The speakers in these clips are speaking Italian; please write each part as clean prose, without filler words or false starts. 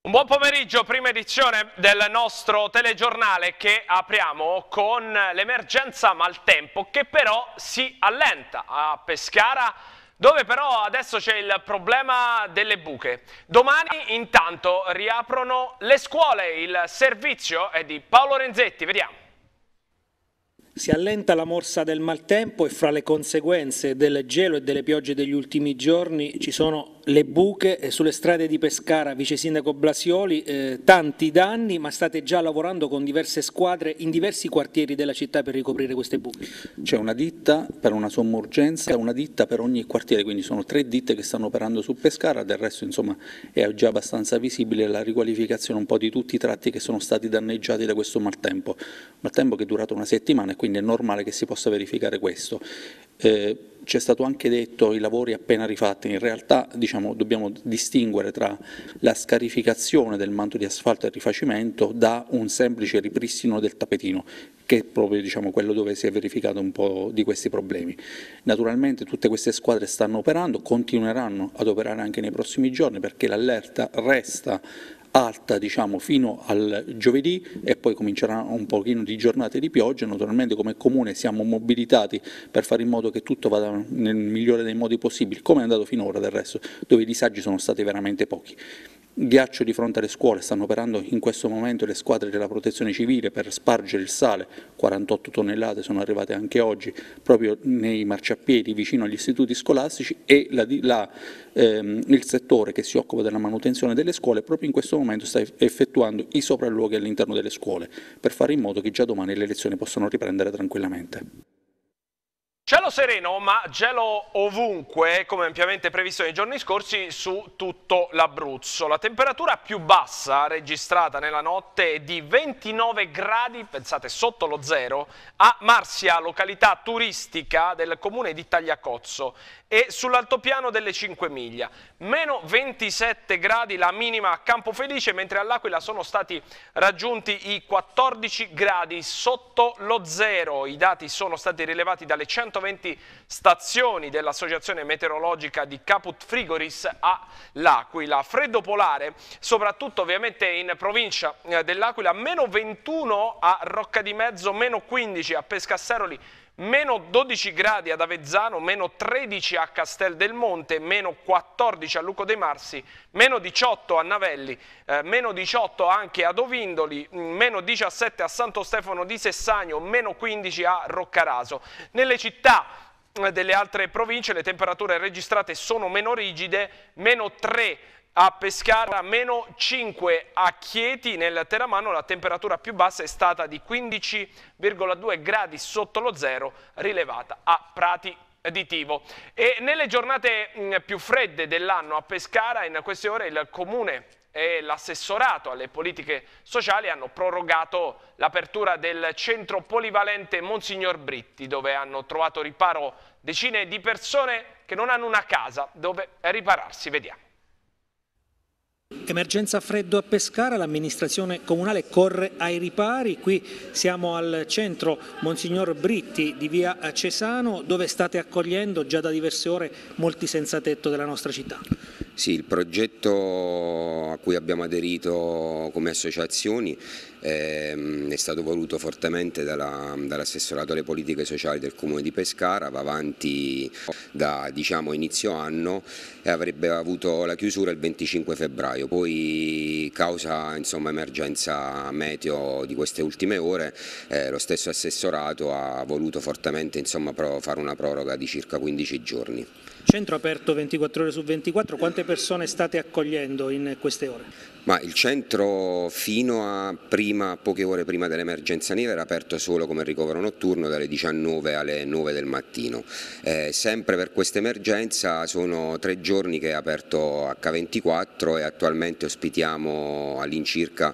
Un buon pomeriggio, prima edizione del nostro telegiornale che apriamo con l'emergenza maltempo che però si allenta a Pescara, dove però adesso c'è il problema delle buche. Domani intanto riaprono le scuole, il servizio è di Paolo Renzetti, vediamo. Si allenta la morsa del maltempo e fra le conseguenze del gelo e delle piogge degli ultimi giorni ci sono le buche sulle strade di Pescara. Vice sindaco Blasioli, tanti danni, ma state già lavorando con diverse squadre in diversi quartieri della città per ricoprire queste buche. C'è una ditta per una somma urgenza e una ditta per ogni quartiere, quindi sono 3 ditte che stanno operando su Pescara, del resto insomma è già abbastanza visibile la riqualificazione un po' di tutti i tratti che sono stati danneggiati da questo maltempo che è durato una settimana e quindi è normale che si possa verificare questo. C'è stato anche detto i lavori appena rifatti, in realtà dobbiamo distinguere tra la scarificazione del manto di asfalto e il rifacimento da un semplice ripristino del tappetino, che è proprio quello dove si è verificato un po' di questi problemi. Naturalmente tutte queste squadre stanno operando, continueranno ad operare anche nei prossimi giorni perché l'allerta resta alta fino al giovedì e poi comincerà un pochino di giornate di pioggia. Naturalmente come comune siamo mobilitati per fare in modo che tutto vada nel migliore dei modi possibili, come è andato finora del resto, dove i disagi sono stati veramente pochi. Ghiaccio di fronte alle scuole, stanno operando in questo momento le squadre della protezione civile per spargere il sale, 48 tonnellate sono arrivate anche oggi proprio nei marciapiedi vicino agli istituti scolastici e il settore che si occupa della manutenzione delle scuole proprio in questo momento sta effettuando i sopralluoghi all'interno delle scuole per fare in modo che già domani le lezioni possano riprendere tranquillamente. Cielo sereno ma gelo ovunque, come ampiamente previsto nei giorni scorsi, su tutto l'Abruzzo. La temperatura più bassa registrata nella notte è di 29 gradi, pensate sotto lo zero, a Marsia, località turistica del comune di Tagliacozzo, e sull'altopiano delle 5 Miglia. Meno 27 gradi la minima a Campofelice, mentre all'Aquila sono stati raggiunti i 14 gradi sotto lo zero. I dati sono stati rilevati dalle 120 stazioni dell'Associazione Meteorologica di Caput Frigoris all'Aquila. Freddo polare, soprattutto ovviamente in provincia dell'Aquila, meno 21 a Rocca di Mezzo, meno 15 a Pescasseroli, meno 12 gradi ad Avezzano, meno 13 a Castel del Monte, meno 14 a Luco dei Marsi, meno 18 a Navelli, meno 18 anche ad Ovindoli, meno 17 a Santo Stefano di Sessagno, meno 15 a Roccaraso. Nelle città delle altre province le temperature registrate sono meno rigide, meno 3 a Pescara, meno 5 a Chieti. Nel Teramano la temperatura più bassa è stata di 15,2 gradi sotto lo zero, rilevata a Prati di Tivo. E nelle giornate più fredde dell'anno a Pescara, in queste ore il comune e l'assessorato alle politiche sociali hanno prorogato l'apertura del centro polivalente Monsignor Britti, dove hanno trovato riparo decine di persone che non hanno una casa dove ripararsi. Vediamo. Emergenza freddo a Pescara, l'amministrazione comunale corre ai ripari. Qui siamo al centro Monsignor Britti di via Cesano, dove state accogliendo già da diverse ore molti senza tetto della nostra città. Sì, il progetto a cui abbiamo aderito come associazioni è stato voluto fortemente dall'assessorato alle politiche sociali del Comune di Pescara, va avanti da inizio anno e avrebbe avuto la chiusura il 25 febbraio, poi causa emergenza meteo di queste ultime ore lo stesso assessorato ha voluto fortemente fare una proroga di circa 15 giorni. Centro aperto 24 ore su 24, quante persone state accogliendo in queste ore? Ma il centro fino a poche ore prima dell'emergenza neve era aperto solo come ricovero notturno dalle 19 alle 9 del mattino. Sempre per questa emergenza sono 3 giorni che è aperto H24 e attualmente ospitiamo all'incirca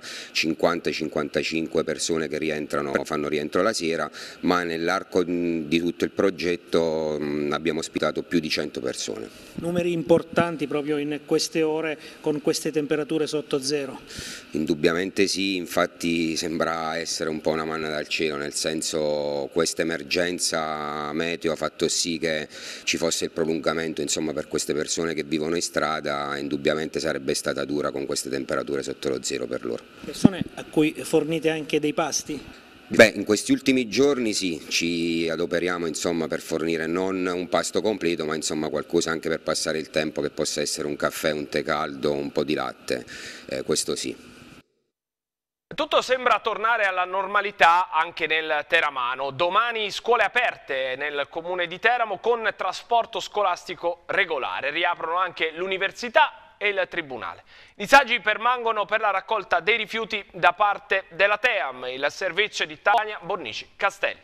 50-55 persone che fanno rientro la sera, ma nell'arco di tutto il progetto abbiamo ospitato più di 100 200 persone. Numeri importanti proprio in queste ore con queste temperature sotto zero? Indubbiamente sì, infatti sembra essere un po' una manna dal cielo, nel senso questa emergenza meteo ha fatto sì che ci fosse il prolungamento, insomma, per queste persone che vivono in strada, indubbiamente sarebbe stata dura con queste temperature sotto lo zero per loro. Persone a cui fornite anche dei pasti? Beh, in questi ultimi giorni sì, ci adoperiamo, insomma, per fornire non un pasto completo, ma insomma qualcosa anche per passare il tempo, che possa essere un caffè, un tè caldo, un po' di latte, questo sì. Tutto sembra tornare alla normalità anche nel teramano. Domani scuole aperte nel comune di Teramo con trasporto scolastico regolare. Riaprono anche l'università e il tribunale. I disagi permangono per la raccolta dei rifiuti da parte della TEAM, il servizio di Tania Bornici Castelli.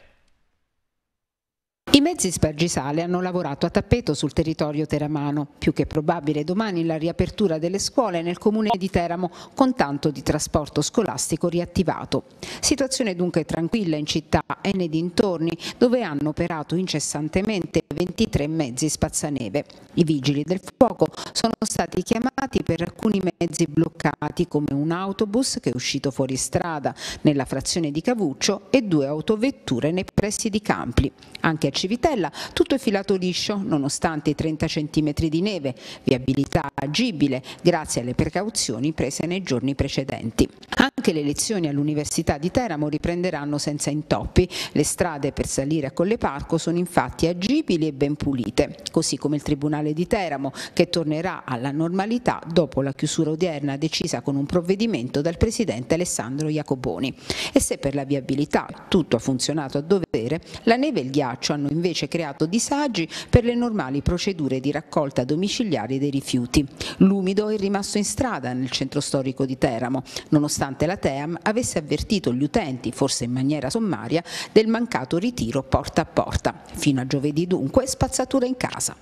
I mezzi spargisale hanno lavorato a tappeto sul territorio teramano. Più che probabile domani la riapertura delle scuole nel comune di Teramo con tanto di trasporto scolastico riattivato. Situazione dunque tranquilla in città e nei dintorni, dove hanno operato incessantemente 23 mezzi spazzaneve. I vigili del fuoco sono stati chiamati per alcuni mezzi bloccati, come un autobus che è uscito fuori strada nella frazione di Cavuccio e 2 autovetture nei pressi di Campli. Anche a Civitella tutto è filato liscio nonostante i 30 cm di neve, viabilità agibile grazie alle precauzioni prese nei giorni precedenti. Anche le lezioni all'Università di Teramo riprenderanno senza intoppi. Le strade per salire a Colle Parco sono infatti agibili e ben pulite, così come il Tribunale di Teramo, che tornerà alla normalità dopo la chiusura odierna decisa con un provvedimento dal presidente Alessandro Iacoboni. E se per la viabilità tutto ha funzionato a dovere, la neve e il ghiaccio hanno invece creato disagi per le normali procedure di raccolta domiciliare dei rifiuti. L'umido è rimasto in strada nel centro storico di Teramo, nonostante la TEAM avesse avvertito gli utenti, forse in maniera sommaria, del mancato ritiro porta a porta. Fino a giovedì dunque spazzatura in casa.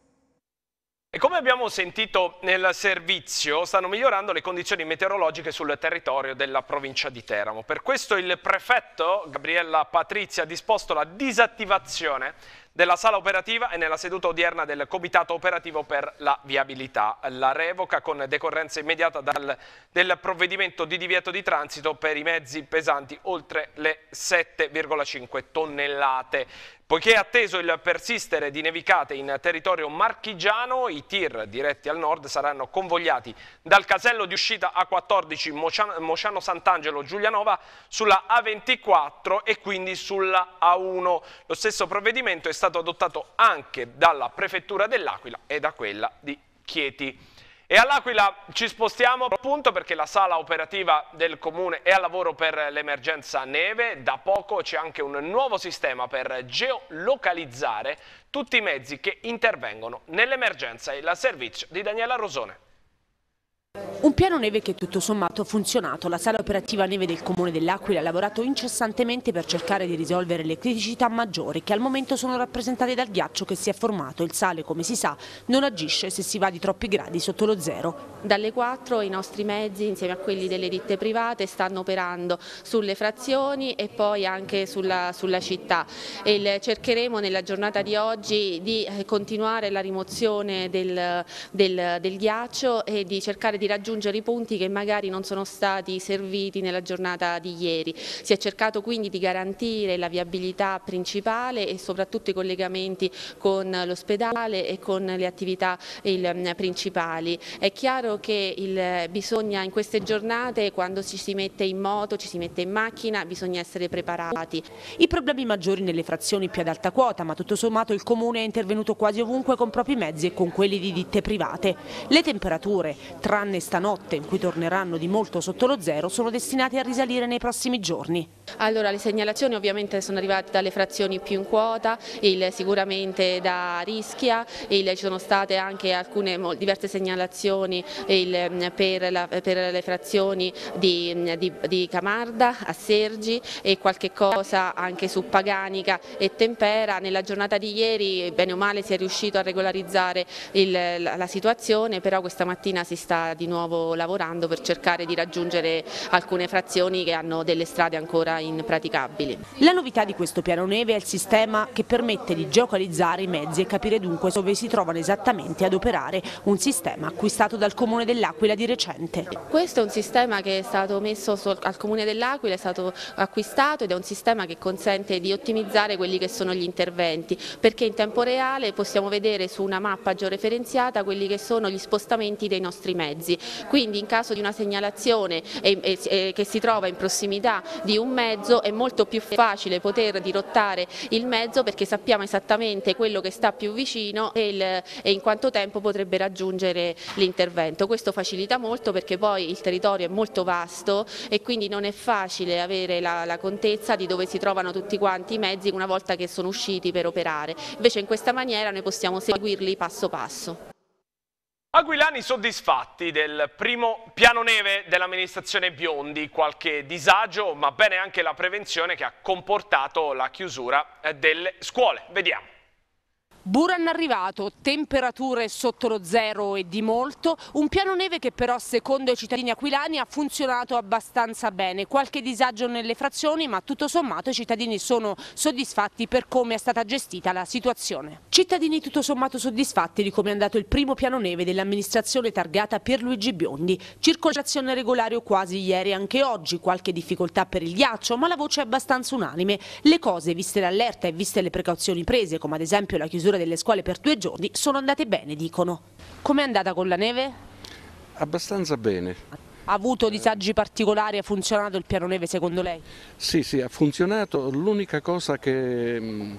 E come abbiamo sentito nel servizio, stanno migliorando le condizioni meteorologiche sul territorio della provincia di Teramo. Per questo il prefetto Gabriella Patrizia ha disposto la disattivazione della sala operativa e nella seduta odierna del comitato operativo per la viabilità. La revoca con decorrenza immediata del provvedimento di divieto di transito per i mezzi pesanti oltre le 7,5 tonnellate. Poiché è atteso il persistere di nevicate in territorio marchigiano, i tir diretti al nord saranno convogliati dal casello di uscita A14 Mociano Sant'Angelo Giulianova sulla A24 e quindi sulla A1. Lo stesso provvedimento è stato adottato anche dalla prefettura dell'Aquila e da quella di Chieti. E all'Aquila ci spostiamo appunto perché la sala operativa del comune è al lavoro per l'emergenza neve. Da poco c'è anche un nuovo sistema per geolocalizzare tutti i mezzi che intervengono nell'emergenza. Il servizio di Daniela Rosone. Un piano neve che tutto sommato ha funzionato. La sala operativa neve del comune dell'Aquila ha lavorato incessantemente per cercare di risolvere le criticità maggiori che al momento sono rappresentate dal ghiaccio che si è formato. Il sale, come si sa, non agisce se si va di troppi gradi sotto lo zero. Dalle 4 i nostri mezzi, insieme a quelli delle ditte private, stanno operando sulle frazioni e poi anche sulla città. Cercheremo nella giornata di oggi di continuare la rimozione del ghiaccio e di cercare di raggiungere i punti che magari non sono stati serviti nella giornata di ieri. Si è cercato quindi di garantire la viabilità principale e soprattutto i collegamenti con l'ospedale e con le attività principali. È chiaro che bisogna in queste giornate, quando ci si mette in moto, ci si mette in macchina, bisogna essere preparati. I problemi maggiori nelle frazioni più ad alta quota, ma tutto sommato il comune è intervenuto quasi ovunque con propri mezzi e con quelli di ditte private. Le temperature, tranne stanotte in cui torneranno di molto sotto lo zero, sono destinate a risalire nei prossimi giorni. Allora, le segnalazioni ovviamente sono arrivate dalle frazioni più in quota, sicuramente da Rischia, ci sono state anche diverse segnalazioni per le frazioni di Camarda, a Sergi e qualche cosa anche su Paganica e Tempera. Nella giornata di ieri bene o male si è riuscito a regolarizzare la situazione, però questa mattina si sta di nuovo lavorando per cercare di raggiungere alcune frazioni che hanno delle strade ancora impraticabili. La novità di questo piano neve è il sistema che permette di geolocalizzare i mezzi e capire dunque dove si trovano esattamente ad operare, un sistema acquistato dal Comune dell'Aquila di recente. Questo è un sistema che è stato messo al Comune dell'Aquila, è stato acquistato ed è un sistema che consente di ottimizzare quelli che sono gli interventi, perché in tempo reale possiamo vedere su una mappa georeferenziata quelli che sono gli spostamenti dei nostri mezzi, quindi in caso di una segnalazione che si trova in prossimità di un mezzo è molto più facile poter dirottare il mezzo, perché sappiamo esattamente quello che sta più vicino e in quanto tempo potrebbe raggiungere l'intervento. Questo facilita molto perché poi il territorio è molto vasto e quindi non è facile avere la contezza di dove si trovano tutti quanti i mezzi una volta che sono usciti per operare. Invece in questa maniera noi possiamo seguirli passo passo. Aquilani soddisfatti del primo piano neve dell'amministrazione Biondi, qualche disagio ma bene anche la prevenzione che ha comportato la chiusura delle scuole. Vediamo. Buran arrivato, temperature sotto lo zero e di molto, un piano neve che però secondo i cittadini aquilani ha funzionato abbastanza bene, qualche disagio nelle frazioni ma tutto sommato i cittadini sono soddisfatti per come è stata gestita la situazione. Cittadini tutto sommato soddisfatti di come è andato il primo piano neve dell'amministrazione targata Pierluigi Biondi, circolazione regolare quasi ieri e anche oggi, qualche difficoltà per il ghiaccio ma la voce è abbastanza unanime, le cose viste l'allerta e viste le precauzioni prese come ad esempio la chiusura delle scuole per 2 giorni sono andate bene, dicono. Com'è andata con la neve? Abbastanza bene. Ha avuto disagi particolari? Ha funzionato il piano neve secondo lei? Sì, ha funzionato. L'unica cosa che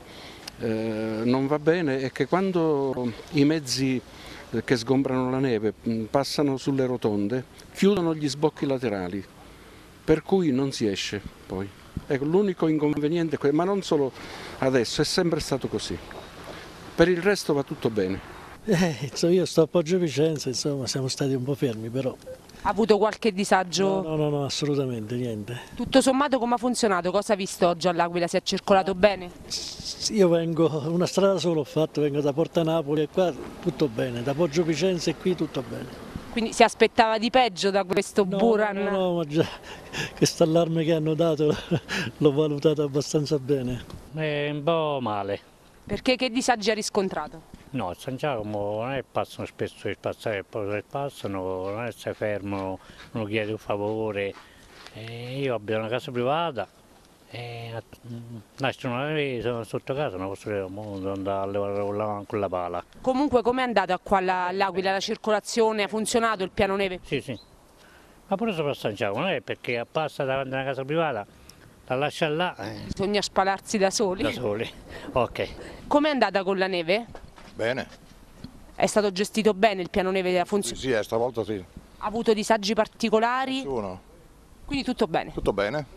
non va bene è che quando i mezzi che sgombrano la neve passano sulle rotonde chiudono gli sbocchi laterali, per cui non si esce poi. Ecco, l'unico inconveniente, ma non solo adesso, è sempre stato così. Per il resto va tutto bene. Io sto a Poggio Vicenza, insomma siamo stati un po' fermi però. Ha avuto qualche disagio? No, assolutamente niente. Tutto sommato come ha funzionato? Cosa ha visto oggi all'Aquila? Si è circolato bene? Io vengo, una strada sola ho fatto, vengo da Porta Napoli e qua tutto bene, da Poggio Vicenza e qui tutto bene. Quindi si aspettava di peggio da questo Buran? No, ma già questo allarme che hanno dato l'ho valutato abbastanza bene. È un po' male. Perché che disagi ha riscontrato? No, a San Giacomo non è che passano spesso i spazzati, poi se passano non è che si fermano, uno chiede un favore. Io abito una casa privata e nasce una neve, sono sotto casa, non posso andare a levare con la pala. Comunque com'è andata qua all'Aquila la circolazione? Ha funzionato il piano neve? Sì, ma pure sopra San Giacomo, non è perché passa davanti a una casa privata. La lascia là. Bisogna spalarsi da soli? Da soli, ok. Com'è andata con la neve? Bene. È stato gestito bene il piano neve della funzione? Sì, stavolta sì. Ha avuto disagi particolari? Nessuno. Quindi tutto bene? Tutto bene.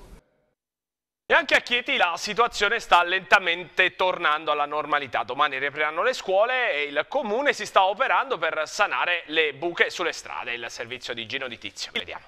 E anche a Chieti la situazione sta lentamente tornando alla normalità. Domani riapriranno le scuole e il comune si sta operando per sanare le buche sulle strade. Il servizio di Gino Di Tizio. Vediamo.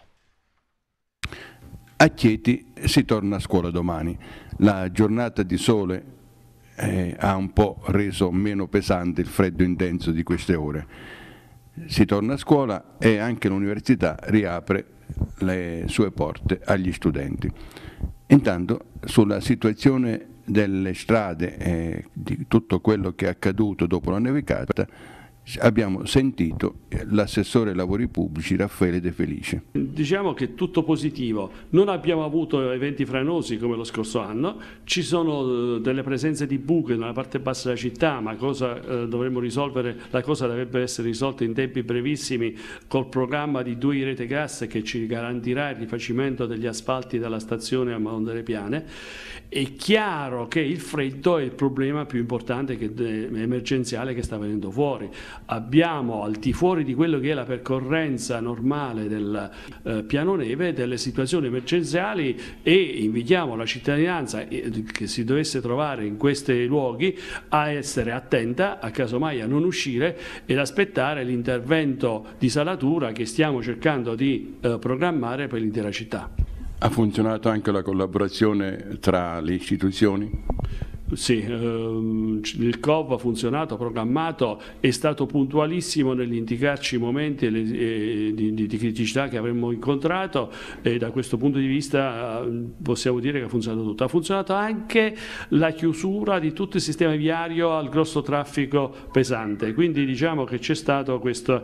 A Chieti si torna a scuola domani. La giornata di sole ha un po' reso meno pesante il freddo intenso di queste ore. Si torna a scuola e anche l'università riapre le sue porte agli studenti. Intanto sulla situazione delle strade e di tutto quello che è accaduto dopo la nevicata abbiamo sentito l'assessore ai lavori pubblici Raffaele De Felice. Diciamo che è tutto positivo, non abbiamo avuto eventi franosi come lo scorso anno, ci sono delle presenze di buche nella parte bassa della città, ma cosa dovremmo risolvere? La cosa dovrebbe essere risolta in tempi brevissimi col programma di 2 rete gas che ci garantirà il rifacimento degli asfalti dalla stazione a Madonna delle Piane. È chiaro che il freddo è il problema più importante emergenziale che sta venendo fuori. Abbiamo al di fuori di quello che è la percorrenza normale del piano neve delle situazioni emergenziali e invitiamo la cittadinanza che si dovesse trovare in questi luoghi a essere attenta, a casomai a non uscire ed aspettare l'intervento di salatura che stiamo cercando di programmare per l'intera città. Ha funzionato anche la collaborazione tra le istituzioni? Sì, il COV ha funzionato, programmato, è stato puntualissimo nell'indicarci i momenti di criticità che avremmo incontrato, e da questo punto di vista possiamo dire che ha funzionato tutto. Ha funzionato anche la chiusura di tutto il sistema viario al grosso traffico pesante, quindi diciamo che c'è stato questo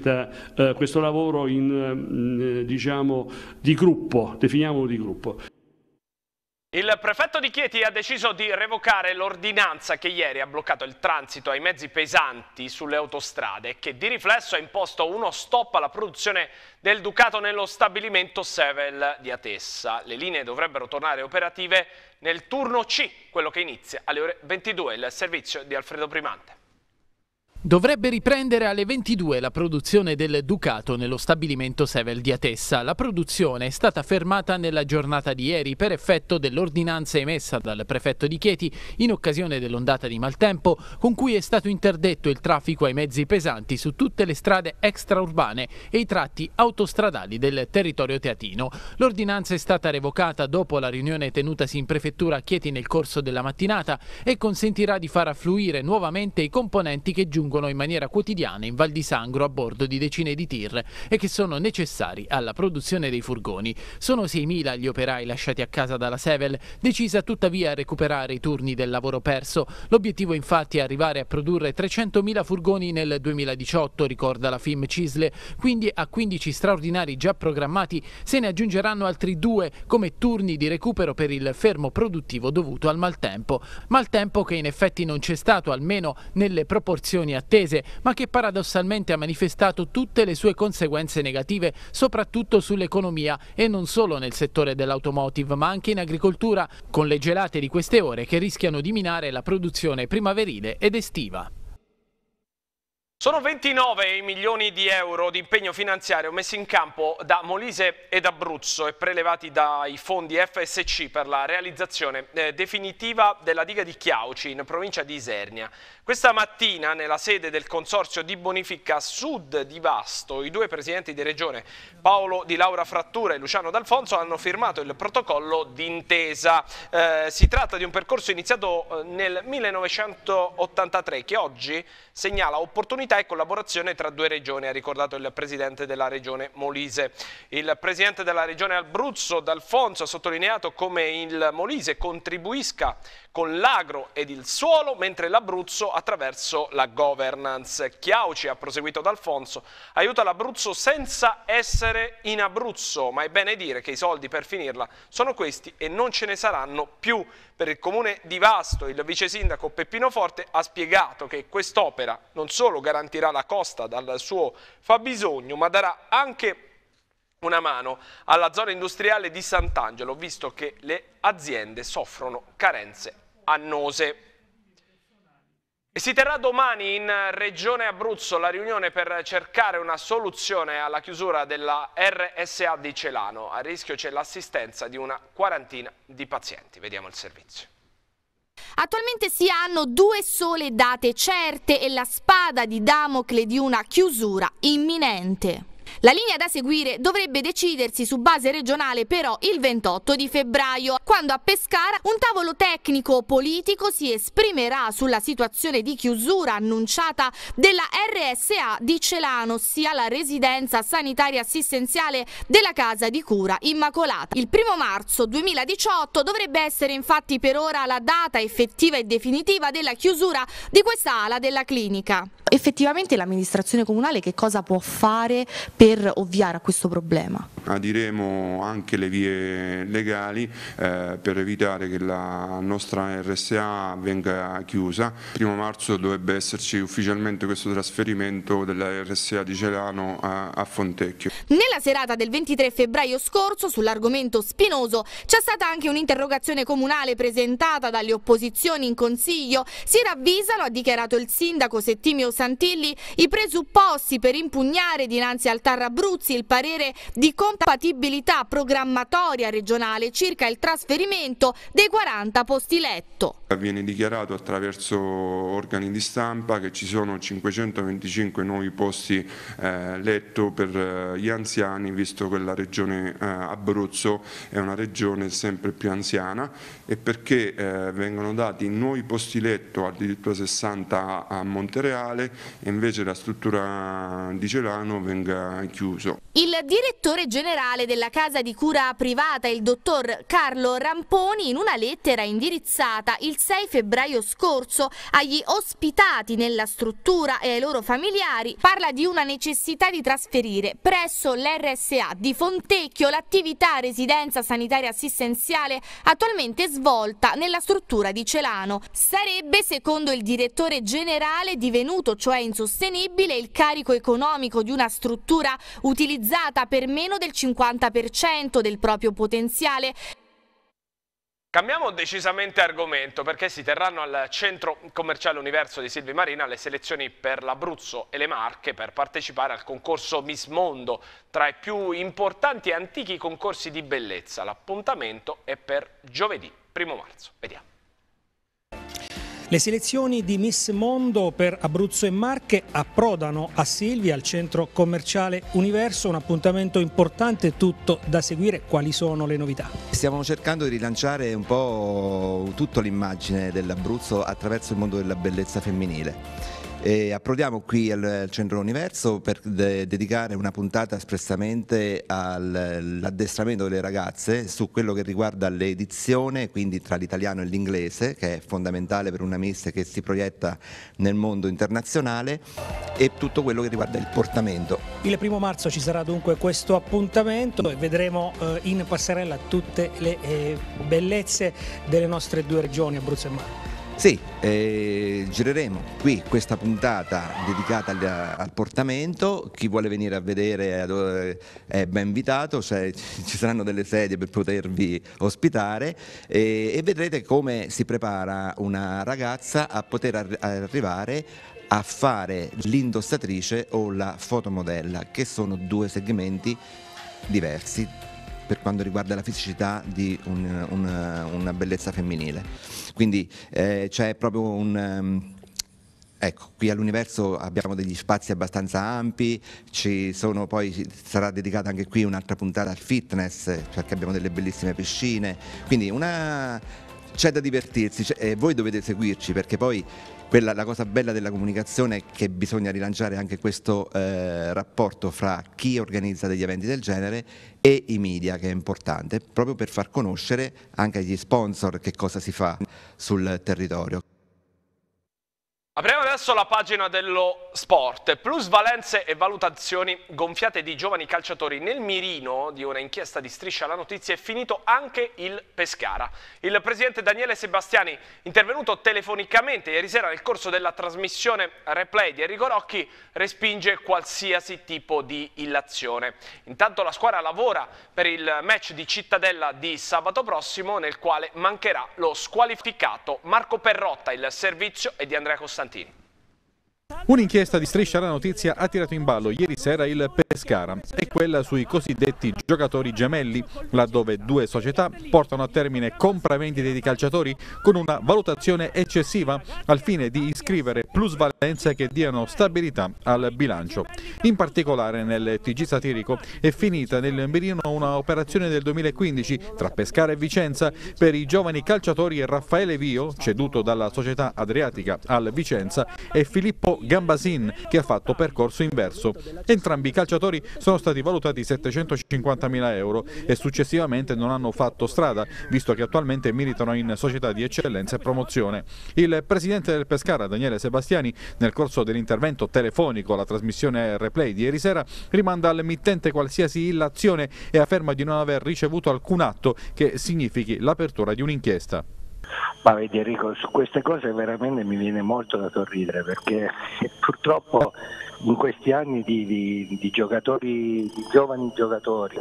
lavoro diciamo, di gruppo, definiamolo di gruppo. Il prefetto di Chieti ha deciso di revocare l'ordinanza che ieri ha bloccato il transito ai mezzi pesanti sulle autostrade e che di riflesso ha imposto uno stop alla produzione del Ducato nello stabilimento Sevel di Atessa. Le linee dovrebbero tornare operative nel turno C, quello che inizia alle ore 22, il servizio di Alfredo Primante. Dovrebbe riprendere alle 22 la produzione del Ducato nello stabilimento Sevel di Atessa. La produzione è stata fermata nella giornata di ieri per effetto dell'ordinanza emessa dal prefetto di Chieti in occasione dell'ondata di maltempo con cui è stato interdetto il traffico ai mezzi pesanti su tutte le strade extraurbane e i tratti autostradali del territorio teatino. L'ordinanza è stata revocata dopo la riunione tenutasi in prefettura a Chieti nel corso della mattinata e consentirà di far affluire nuovamente i componenti che giungono in maniera quotidiana in Val di Sangro a bordo di decine di tir e che sono necessari alla produzione dei furgoni. Sono 6.000 gli operai lasciati a casa dalla Sevel, decisa tuttavia a recuperare i turni del lavoro perso. L'obiettivo infatti è arrivare a produrre 300.000 furgoni nel 2018, ricorda la FIM Cisle, quindi a 15 straordinari già programmati se ne aggiungeranno altri 2 come turni di recupero per il fermo produttivo dovuto al maltempo. Maltempo che in effetti non c'è stato, almeno nelle proporzioni attese, ma che paradossalmente ha manifestato tutte le sue conseguenze negative, soprattutto sull'economia e non solo nel settore dell'automotive, ma anche in agricoltura, con le gelate di queste ore che rischiano di minare la produzione primaverile ed estiva. Sono 29 i milioni di euro di impegno finanziario messi in campo da Molise ed Abruzzo e prelevati dai fondi FSC per la realizzazione definitiva della diga di Chiauci in provincia di Isernia. Questa mattina nella sede del Consorzio di Bonifica Sud di Vasto i 2 presidenti di regione, Paolo Di Laura Frattura e Luciano D'Alfonso, hanno firmato il protocollo d'intesa. Si tratta di un percorso iniziato nel 1983 che oggi segnala opportunità e collaborazione tra 2 regioni, ha ricordato il presidente della regione Molise. Il presidente della regione Abruzzo, D'Alfonso, ha sottolineato come il Molise contribuisca con l'agro ed il suolo, mentre l'Abruzzo attraverso la governance. Chiauci, ha proseguito D'Alfonso, aiuta l'Abruzzo senza essere in Abruzzo, ma è bene dire che i soldi per finirla sono questi e non ce ne saranno più. Per il comune di Vasto il vice sindaco Peppino Forte ha spiegato che quest'opera non solo garantirà la costa dal suo fabbisogno, ma darà anche una mano alla zona industriale di Sant'Angelo, visto che le aziende soffrono carenze annose. E si terrà domani in Regione Abruzzo la riunione per cercare una soluzione alla chiusura della RSA di Celano. A rischio c'è l'assistenza di una quarantina di pazienti. Vediamo il servizio. Attualmente si hanno 2 sole date certe e la spada di Damocle di una chiusura imminente. La linea da seguire dovrebbe decidersi su base regionale però il 28 di febbraio, quando a Pescara un tavolo tecnico-politico si esprimerà sulla situazione di chiusura annunciata della RSA di Celano, ossia la residenza sanitaria assistenziale della Casa di Cura Immacolata. Il 1° marzo 2018 dovrebbe essere infatti per ora la data effettiva e definitiva della chiusura di questa ala della clinica. Effettivamente l'amministrazione comunale che cosa può fare per ovviare a questo problema? Adiremo anche le vie legali per evitare che la nostra RSA venga chiusa. Il 1° marzo dovrebbe esserci ufficialmente questo trasferimento della RSA di Celano a Fontecchio. Nella serata del 23 febbraio scorso sull'argomento spinoso c'è stata anche un'interrogazione comunale presentata dalle opposizioni in consiglio. Si ravvisano, ha dichiarato il sindaco Settimio Santilli, i presupposti per impugnare dinanzi al TAR Star Abruzzi il parere di compatibilità programmatoria regionale circa il trasferimento dei 40 posti letto. Viene dichiarato attraverso organi di stampa che ci sono 525 nuovi posti letto per gli anziani, visto che la regione Abruzzo è una regione sempre più anziana, e perché vengono dati nuovi posti letto, addirittura 60 a Montereale, e invece la struttura di Celano venga chiuso. Il direttore generale della casa di cura privata, il dottor Carlo Ramponi, in una lettera indirizzata il 6 febbraio scorso agli ospitati nella struttura e ai loro familiari, parla di una necessità di trasferire presso l'RSA di Fontecchio l'attività residenza sanitaria assistenziale attualmente svolta nella struttura di Celano. Sarebbe, secondo il direttore generale, divenuto cioè insostenibile il carico economico di una struttura utilizzata per meno del 50% del proprio potenziale. Cambiamo decisamente argomento, perché si terranno al Centro Commerciale Universo di Silvi Marina le selezioni per l'Abruzzo e le Marche per partecipare al concorso Miss Mondo, tra i più importanti e antichi concorsi di bellezza. L'appuntamento è per giovedì 1° marzo. Vediamo. Le selezioni di Miss Mondo per Abruzzo e Marche approdano a Silvi al Centro Commerciale Universo, un appuntamento importante, tutto da seguire. Quali sono le novità? Stiamo cercando di rilanciare un po' tutta l'immagine dell'Abruzzo attraverso il mondo della bellezza femminile. E approdiamo qui al Centro Universo per dedicare una puntata espressamente all'addestramento delle ragazze su quello che riguarda l'edizione, quindi tra l'italiano e l'inglese, che è fondamentale per una Miss che si proietta nel mondo internazionale, e tutto quello che riguarda il portamento. Il 1° marzo ci sarà dunque questo appuntamento e vedremo in passerella tutte le bellezze delle nostre due regioni, Abruzzo e Marche. Sì, gireremo qui questa puntata dedicata al portamento. Chi vuole venire a vedere è ben invitato, cioè, ci saranno delle sedie per potervi ospitare e vedrete come si prepara una ragazza a poter arrivare a fare l'indossatrice o la fotomodella, che sono due segmenti diversi per quanto riguarda la fisicità di una bellezza femminile. Quindi c'è proprio ecco, qui all'Universo abbiamo degli spazi abbastanza ampi, poi sarà dedicata anche qui un'altra puntata al fitness, perché abbiamo delle bellissime piscine, quindi c'è da divertirsi, e voi dovete seguirci, perché poi la cosa bella della comunicazione è che bisogna rilanciare anche questo rapporto fra chi organizza degli eventi del genere e i media, che è importante, proprio per far conoscere anche agli sponsor che cosa si fa sul territorio. Apriamo adesso la pagina dello sport. Plusvalenze e valutazioni gonfiate di giovani calciatori. Nel mirino di una inchiesta di Striscia la Notizia è finito anche il Pescara. Il presidente Daniele Sebastiani, intervenuto telefonicamente ieri sera nel corso della trasmissione Replay di Enrico Rocchi, respinge qualsiasi tipo di illazione. Intanto la squadra lavora per il match di Cittadella di sabato prossimo, nel quale mancherà lo squalificato Marco Perrotta. Il servizio è di Andrea Costantini. Un'inchiesta di Striscia la Notizia ha tirato in ballo ieri sera il Pescara, è quella sui cosiddetti giocatori gemelli, laddove due società portano a termine compravendite di calciatori con una valutazione eccessiva al fine di iscrivere plusvalenze che diano stabilità al bilancio. In particolare nel TG Satirico è finita nel mirino una operazione del 2015 tra Pescara e Vicenza per i giovani calciatori Raffaele Vio, ceduto dalla società Adriatica al Vicenza, e Filippo Gambasin, che ha fatto percorso inverso. Entrambi i calciatori sono stati valutati 750.000 euro e successivamente non hanno fatto strada, visto che attualmente militano in società di eccellenza e promozione. Il presidente del Pescara, Daniele Sebastiani, nel corso dell'intervento telefonico alla trasmissione Replay di ieri sera, rimanda al mittente qualsiasi illazione e afferma di non aver ricevuto alcun atto che significhi l'apertura di un'inchiesta. Ma vedi Enrico, su queste cose veramente mi viene molto da sorridere, perché purtroppo in questi anni di giocatori, di giovani giocatori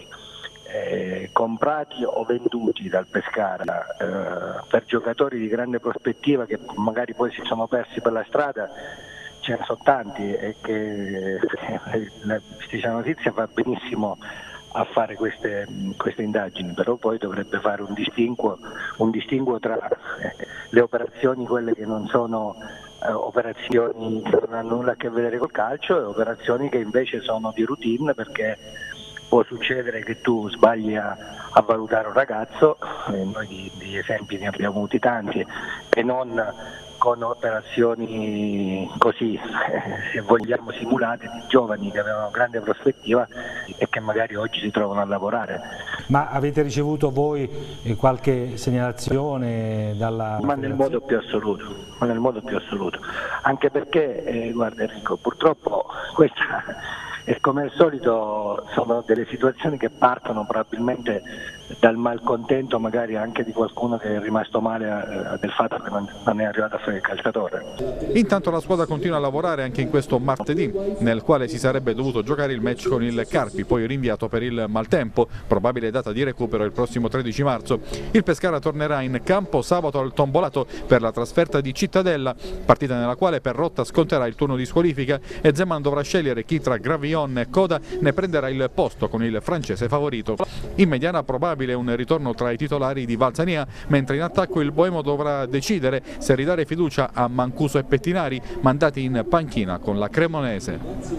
comprati o venduti dal Pescara per giocatori di grande prospettiva che magari poi si sono persi per la strada, ce ne sono tanti e che la Striscia Notizia fa benissimo a fare queste indagini, però poi dovrebbe fare un distinguo tra le operazioni, quelle che non sono operazioni che non hanno nulla a che vedere col calcio, e operazioni che invece sono di routine, perché può succedere che tu sbagli a valutare un ragazzo, noi di esempi ne abbiamo avuti tanti, e non con operazioni così, se vogliamo, simulate, di giovani che avevano grande prospettiva e che magari oggi si trovano a lavorare. Ma avete ricevuto voi qualche segnalazione dalla... Ma nel modo più assoluto, anche perché, guarda Enrico, purtroppo questa è, come al solito, sono delle situazioni che partono probabilmente dal malcontento magari anche di qualcuno che è rimasto male del fatto che non è arrivato a fare il calciatore. Intanto la squadra continua a lavorare anche in questo martedì, nel quale si sarebbe dovuto giocare il match con il Carpi, poi rinviato per il maltempo, probabile data di recupero il prossimo 13 marzo. Il Pescara tornerà in campo sabato al Tombolato per la trasferta di Cittadella, partita nella quale Perrotta sconterà il turno di squalifica e Zeman dovrà scegliere chi tra Gravillon e Coda ne prenderà il posto con il francese favorito. In mediana probabile un ritorno tra i titolari di Valsania, mentre in attacco il Boemo dovrà decidere se ridare fiducia a Mancuso e Pettinari, mandati in panchina con la Cremonese.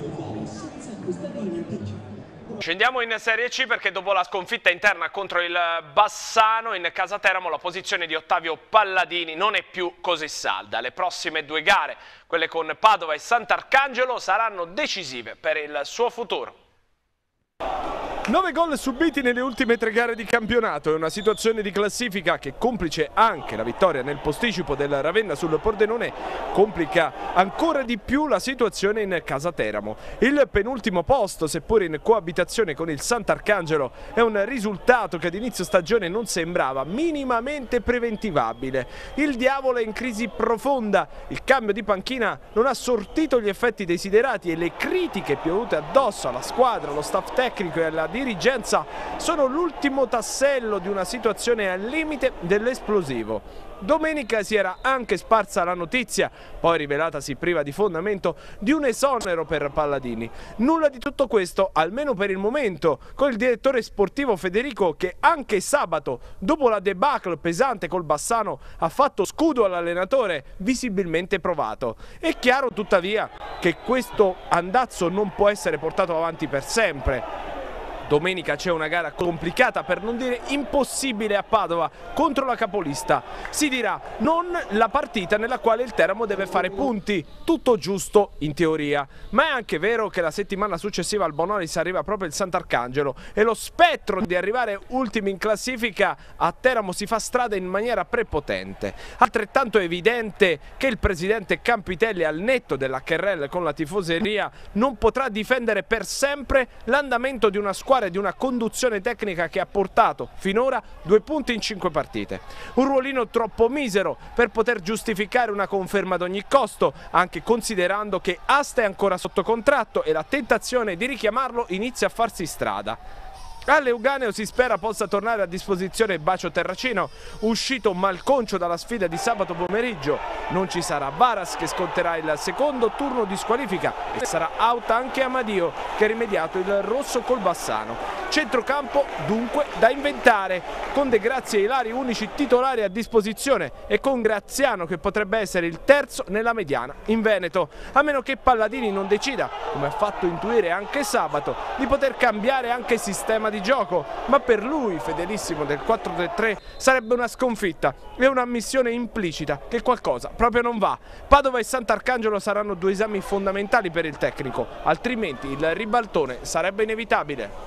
Scendiamo in Serie C perché dopo la sconfitta interna contro il Bassano in casa Teramo la posizione di Ottavio Palladini non è più così salda. Le prossime due gare, quelle con Padova e Sant'Arcangelo, saranno decisive per il suo futuro. 9 gol subiti nelle ultime 3 gare di campionato, è una situazione di classifica che, complice anche la vittoria nel posticipo del Ravenna sul Pordenone, complica ancora di più la situazione in casa Teramo. Il penultimo posto, seppur in coabitazione con il Sant'Arcangelo, è un risultato che ad inizio stagione non sembrava minimamente preventivabile. Il diavolo è in crisi profonda, il cambio di panchina non ha sortito gli effetti desiderati e le critiche piovute addosso alla squadra, allo staff tecnico e alla dirigenza sono l'ultimo tassello di una situazione al limite dell'esplosivo. Domenica si era anche sparsa la notizia, poi rivelatasi priva di fondamento, di un esonero per Palladini. Nulla di tutto questo, almeno per il momento, con il direttore sportivo Federico che anche sabato, dopo la debacle pesante col Bassano, ha fatto scudo all'allenatore visibilmente provato. È chiaro tuttavia che questo andazzo non può essere portato avanti per sempre. Domenica c'è una gara complicata, per non dire impossibile, a Padova contro la capolista. Si dirà non la partita nella quale il Teramo deve fare punti, tutto giusto in teoria, ma è anche vero che la settimana successiva al Bonolis arriva proprio il Sant'Arcangelo e lo spettro di arrivare ultimi in classifica a Teramo si fa strada in maniera prepotente. Altrettanto è evidente che il presidente Campitelli, al netto della querelle con la tifoseria, non potrà difendere per sempre l'andamento di una squadra e di una conduzione tecnica che ha portato finora 2 punti in 5 partite. Un ruolino troppo misero per poter giustificare una conferma ad ogni costo, anche considerando che Asta è ancora sotto contratto e la tentazione di richiamarlo inizia a farsi strada. All'Euganeo si spera possa tornare a disposizione Bacio Terracino, uscito malconcio dalla sfida di sabato pomeriggio. Non ci sarà Varas, che sconterà il secondo turno di squalifica, e sarà out anche Amadio, che ha rimediato il rosso col Bassano. Centrocampo dunque da inventare, con De Grazia e Ilari unici titolari a disposizione e con Graziano che potrebbe essere il terzo nella mediana in Veneto, a meno che Palladini non decida, come ha fatto intuire anche sabato, di poter cambiare anche sistema di gioco, ma per lui, fedelissimo del 4-3-3, sarebbe una sconfitta e un'ammissione implicita che qualcosa proprio non va. Padova e Sant'Arcangelo saranno 2 esami fondamentali per il tecnico, altrimenti il ribaltone sarebbe inevitabile.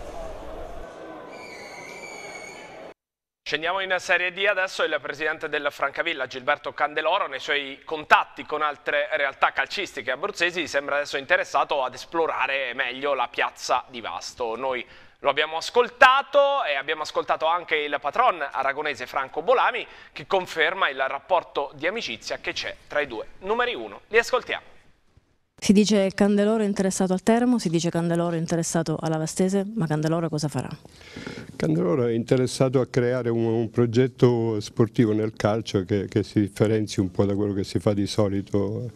Scendiamo in Serie D adesso. Il presidente del Francavilla, Gilberto Candeloro, nei suoi contatti con altre realtà calcistiche abruzzesi, sembra adesso interessato ad esplorare meglio la piazza di Vasto. Noi lo abbiamo ascoltato e abbiamo ascoltato anche il patron aragonese Franco Bolami, che conferma il rapporto di amicizia che c'è tra i due numeri 1. Li ascoltiamo. Si dice Candeloro è interessato al Teramo, si dice Candeloro è interessato alla Vastese, ma Candeloro cosa farà? Candeloro è interessato a creare un progetto sportivo nel calcio che si differenzi un po' da quello che si fa di solito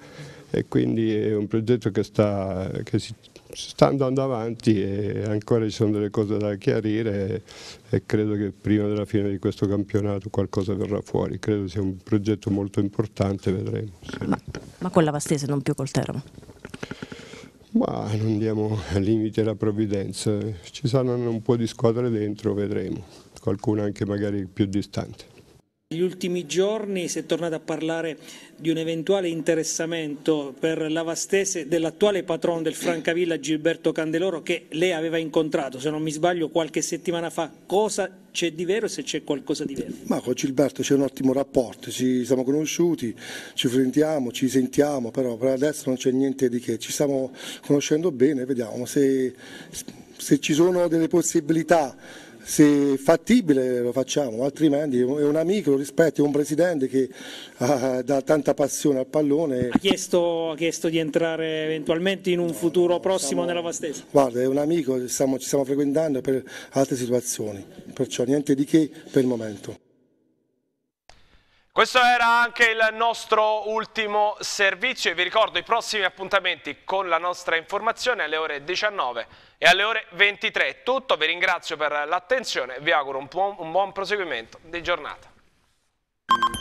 e quindi è un progetto che si sta andando avanti e ancora ci sono delle cose da chiarire e credo che prima della fine di questo campionato qualcosa verrà fuori. Credo sia un progetto molto importante, vedremo. Sì. Ma con la Vastese, non più col Teramo? Ma non diamo limiti alla provvidenza, ci saranno un po' di squadre dentro, vedremo, qualcuna anche magari più distante. Negli ultimi giorni si è tornato a parlare di un eventuale interessamento per la Vastese dell'attuale patron del Francavilla, Gilberto Candeloro, che lei aveva incontrato, se non mi sbaglio, qualche settimana fa. Cosa c'è di vero e se c'è qualcosa di vero? Ma con Gilberto c'è un ottimo rapporto, ci siamo conosciuti, ci frequentiamo, ci sentiamo, però per adesso non c'è niente di che, ci stiamo conoscendo bene, vediamo se ci sono delle possibilità. Se è fattibile lo facciamo, altrimenti è un amico, lo rispetto, è un presidente che dà tanta passione al pallone. Ha chiesto di entrare eventualmente in un futuro prossimo nella Vastese? Guarda, è un amico, ci stiamo frequentando per altre situazioni, perciò niente di che per il momento. Questo era anche il nostro ultimo servizio e vi ricordo i prossimi appuntamenti con la nostra informazione alle ore 19 e alle ore 23. Tutto, vi ringrazio per l'attenzione e vi auguro un buon proseguimento di giornata.